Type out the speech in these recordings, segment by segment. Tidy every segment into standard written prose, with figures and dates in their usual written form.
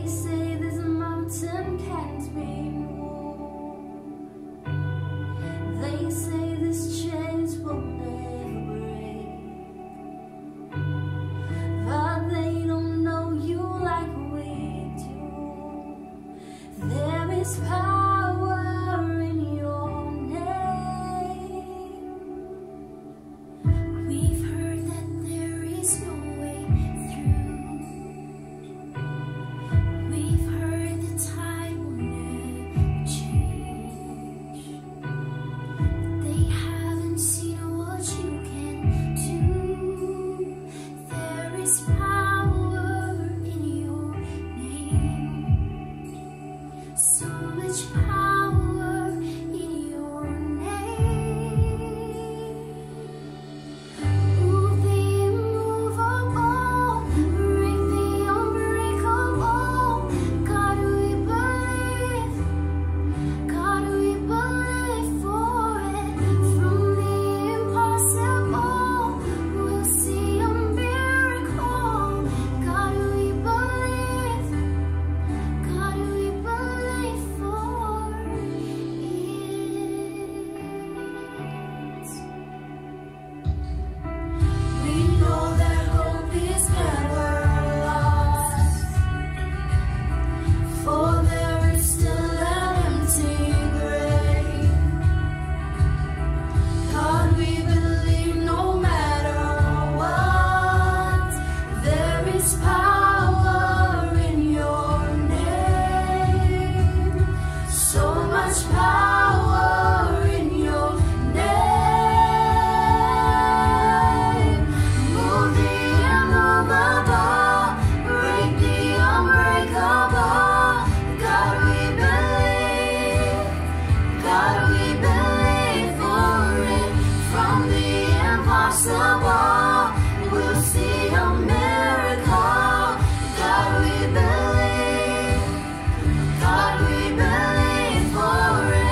say this mountain can't be moved. They say this chains will never break, but they don't know you like we do. There is power in your name. We've heard that there is no way through. We've heard the tide will never change, but they haven't seen what you can do. There is power in your name, so much power in your name. Move the immovable, break the unbreakable. God, we believe. God, we believe for it. From the impossible, we'll see a miracle. God, we believe. God, we believe for it. We know that hope is never lost, for there is still an empty grave. God, we believe no matter what, there is power in your name, so much power in your name. Move the immovable, break the unbreakable. God, we believe. God, we believe for it. From the impossible, we'll see a miracle. God, we believe. God, we believe for it.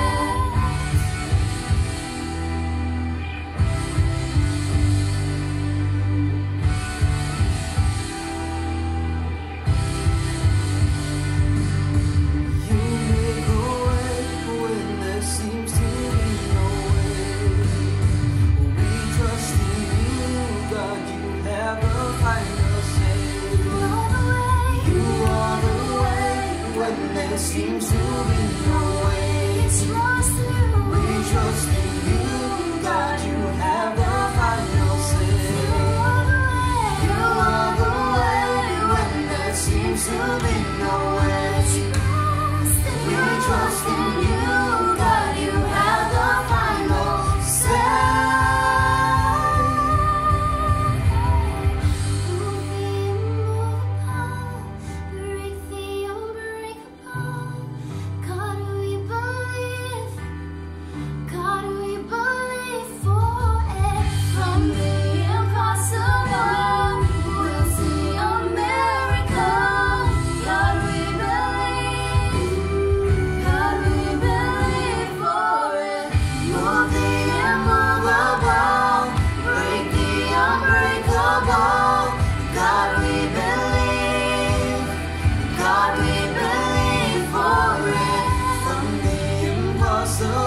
You make a way when there seems to be no way. We trust in you, God, you have the final say. You are the way when there seems to be no way. We trust in you, God, you have the final say. You are the way when there seems to be no way. We trust in you, God, you have the final say. Move the immovable, break the unbreakable. God, we believe. God, we believe for it. From the impossible, we'll see a miracle. God, we believe. God, we believe for it. Move the immovable, break the unbreakable. God, we believe. God, we believe for it. From the impossible,